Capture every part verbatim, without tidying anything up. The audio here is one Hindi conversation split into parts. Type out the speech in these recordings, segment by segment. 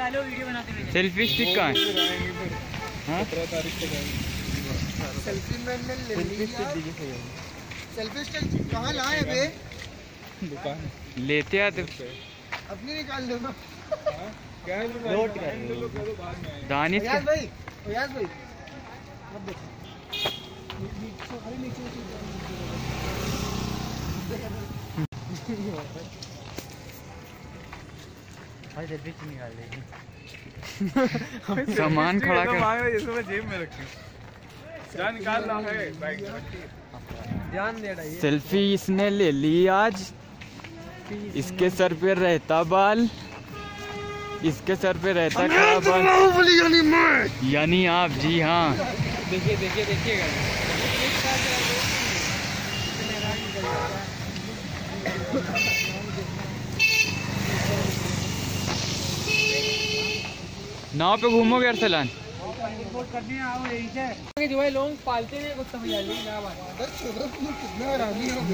निकालो वीडियो बनाते हुए। सेल्फी स्टिक कहाँ है? हाँ सेल्फी मैन ने ले लिया। सेल्फी स्टिक कहाँ लाए बे? दुकान लेते आते अपनी निकाल लो ना। नोट कर दानिश याद भाई, याद भाई मत देखो नीचे, अरे नीचे भाई जल्दी से निकाल लेंगे। सामान खड़ा कर इसको मैं जेब में रखी जा निकाल रहा है बाइक ध्यान दे रहा है। सेल्फी इसने ले ली आज। इसके सर पे रहता बाल, इसके सर पे रहता खड़ा बाल, यानी आप। जी हाँ, देखिए देखिए देखिएगा। नाव पे घूमोगे अरसलान? जो भाई लोग पालते हैं कुत्ता भैया कितना आरामी हो।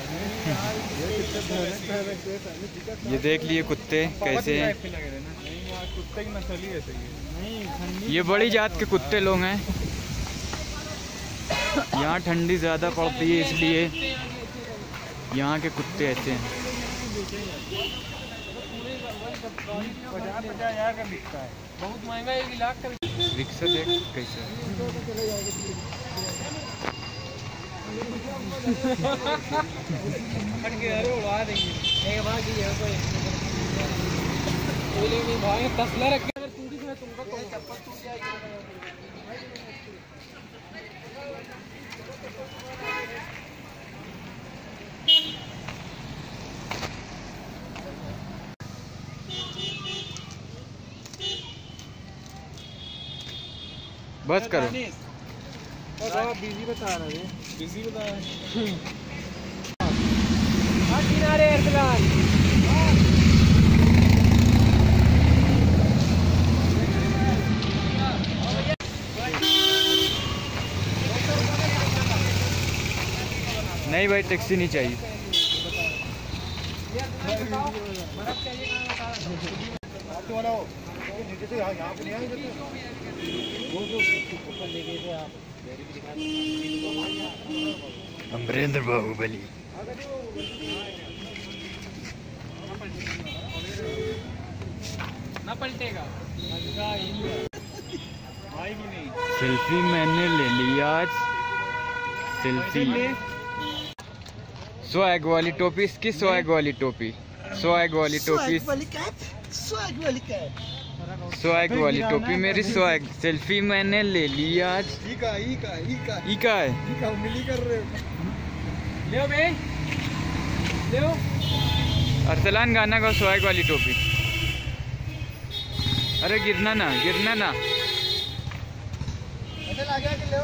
ये देख लिए कुत्ते कैसे हैं। कुत्ते की नस्ल ही ऐसे ही। ये बड़ी जात के कुत्ते लोग हैं। यहाँ ठंडी ज़्यादा पड़ती है इसलिए यहाँ के कुत्ते ऐसे हैं। पचास पचास हजार का बिकता है। बहुत महंगा एक लाख का। रिक्शा देख कैसे उड़ा देंगे एक बार की है कोई भाई तसला रख के अगर टूटी तो तुमको तो चप्पल टूट जाएगी। बस करो। बिजी बता रहा है। बिजी बता रहा है। हाँ किनारे अरसलान। नहीं भाई टैक्सी नहीं चाहिए। अमरेंद्र बाहुबली। ना पलटेगा। सेल्फी मैंने ले ली आज। सेल्फी स्वैग वाली टोपी, इसकी स्वैग वाली टोपी, स्वैग वाली टोपी, स्वैग वाली कैप, स्वैग वाली टोपी मेरी स्वैग। सेल्फी मैंने ले ली आज। इका इका इका ई का है? इका मिली कर रहे हो। ले बे ले। अरसलान गाना का स्वैग वाली टोपी। अरे गिरना ना, गिरना ना। ऐसे लग गया कि ले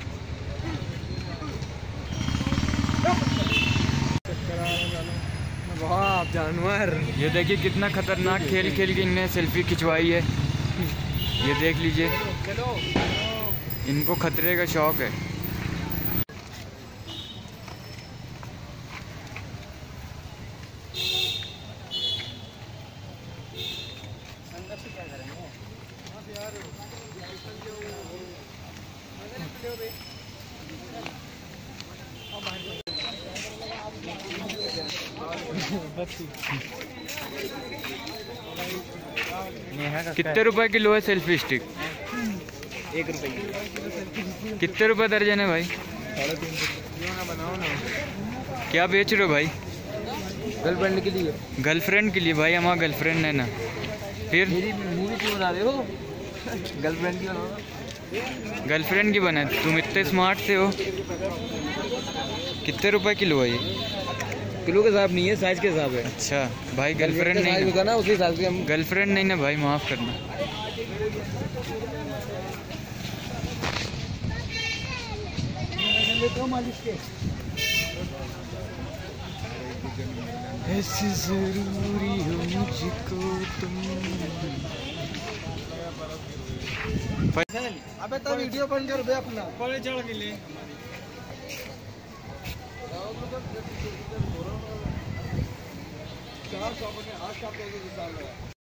वाह जानवर। ये देखिए कितना खतरनाक खेल खेल के इनने सेल्फी खिंचवाई है। ये देख लीजिए, इनको खतरे का शौक है। कितने रुपए किलो है सेल्फी स्टिक? एक रुपये। कितने रुपए दर्जन है भाई? बनाओ ना। क्या बेच रहे हो भाई? गर्लफ्रेंड के लिए। गर्लफ्रेंड के लिए? भाई हमारा गर्लफ्रेंड है ना। फिर मेरी मूवी क्यों बना रहे हो? गर्लफ्रेंड की बनाओ। गर्लफ्रेंड की बना। तुम इतने स्मार्ट से हो। कितने रुपए किलो है ये? किलो के हिसाब नहीं है, साइज के हिसाब है। अच्छा भाई गर्लफ्रेंड नहीं होगा ना, उसी हिसाब से हम। गर्लफ्रेंड नहीं ना भाई, माफ करना। ऐसे जरूरी हो मुझको तुम। अबे तो वीडियो बन कर बे अपना। बड़े चढ़ के ले चार सौ आठ सौ